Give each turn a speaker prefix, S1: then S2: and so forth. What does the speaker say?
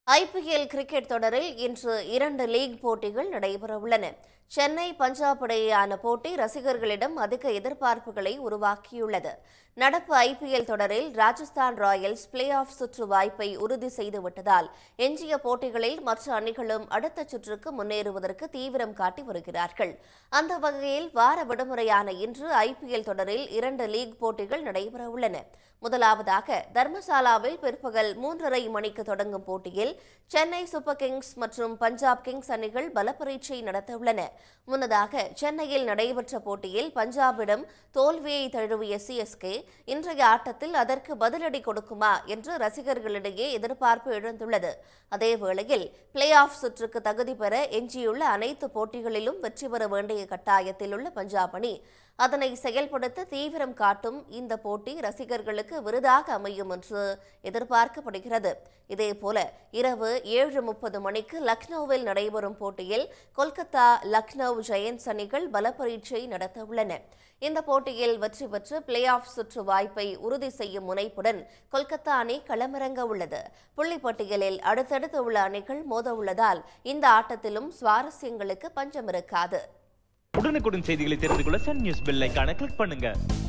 S1: IPL cricket தொடரில் இன்று 2 league போட்டிகள் நடைபெறவுள்ளன. சென்னை பஞ்சாப் இடையேயான போட்டி ரசிகர்களிடம் அதிக எதிர்பார்ப்புகளை உருவாக்கியுள்ளது. நடப்பு IPL தொடரில் ராஜஸ்தான் ராயல்ஸ் பிளே ஆஃப் சுற்று வாய்ப்பை உறுதி செய்துவிட்டதால் எஞ்சிய போட்டிகளில் மற்ற அணிகளும் அடுத்த சுற்றுக்கு முன்னேறுவதற்கு தீவிரம் காட்டி வருகிறார்கள். அந்த வகையில் வார விடுமுறையான இன்று IPL தொடரில் 2 லீக் போட்டிகள் நடைபெறவுள்ளன. முதலாவதாக தர்மசாலாவில் பிற்பகல் 3:30 மணிக்கு தொடங்கும் போட்டியில் சென்னை சூப்பர் கிங்ஸ் மற்றும் பஞ்சாப் கிங்ஸ் அணிகள் பலப்பரீட்சை நடத்தவுள்ளன. முன்னதாக சென்னையில் நடைபெற்ற போட்டியில் பஞ்சாபிடம் தோல்வியை தழுவிய CSK இன்றைய ஆட்டத்தில் அதற்கு பதிலடி கொடுக்குமா என்று ரசிகர்களிடையே எதிர்பார்ப்பு எழுந்துள்ளது. அதேவேளையில் பிளே ஆஃப் சுற்றுக்கு தகுதி பெற எஞ்சியுள்ள அனைத்து போட்டிகளிலும் வெற்றி பெற வேண்டிய கட்டாயத்தில் உள்ள பஞ்சாப் அணி அதனை செயல்படுத்த தீவிரம் காட்டும் இந்த போட்டி ரசிகர்களுக்கு விருதாக அமையும் என்று எதிர்பார்க்கப்படுகிறது. இதேபோல இரவு 7:30 மணிக்கு லக்னோவில் நடைபெறும் போட்டியில் கொல்கத்தா லக்னோ ஜெயண்ட்ஸ் அணிகள் பலப்பரீட்சை நடத்தவுள்ளன. இந்த போட்டியில் வெற்றி பெற்று பிளே ஆஃப் சுற்று வாய்ப்பை உறுதி செய்யும் முனைப்புடன் கொல்கத்தா அணி களமிறங்க உள்ளது. புள்ளிப்பட்டியலில் அடுத்தடுத்து உள்ள அணிகள் மோத உள்ளதால் இந்த ஆட்டத்திலும் சுவாரஸ்யங்களுக்கு பஞ்சம் இருக்காது.
S2: உடனுக்குடன் செய்திகளை தெரிந்து கொள்ள சன் நியூஸ் பெல் ஐகானை கிளிக் பண்ணுங்க.